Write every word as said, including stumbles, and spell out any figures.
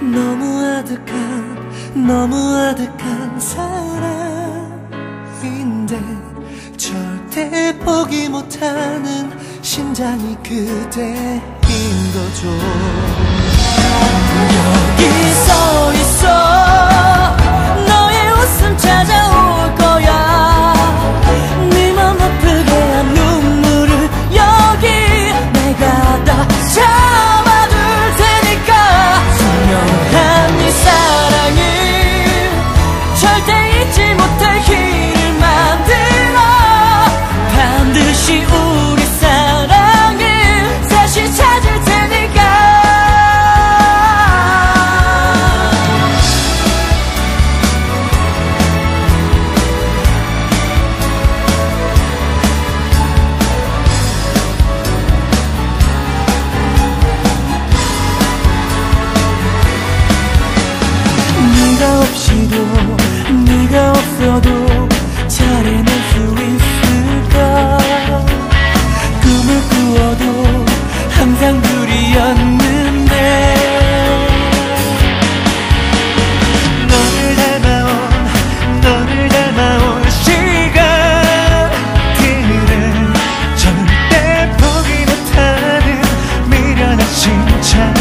너무 아득한 너무 아득한 사랑인데 절대 포기 못하는 심장이 그대인 거죠. 여기 서 있어 너의 웃음 찾아올 거야. 네 맘 아프게 한 눈물을 여기 내가 다 잡아둘 테니까. 선명한 네 사랑을 절대 잊지 못할 길을 만들어 반드시 우리 사랑을 다시 찾을 테니까. 네가 없이도 네가 없어도 잘해낼 수 있을까. 꿈을 꾸어도 항상 둘이었는데 너를 닮아온 너를 닮아온 시간들은 절대 포기 못하는 미련한 심장.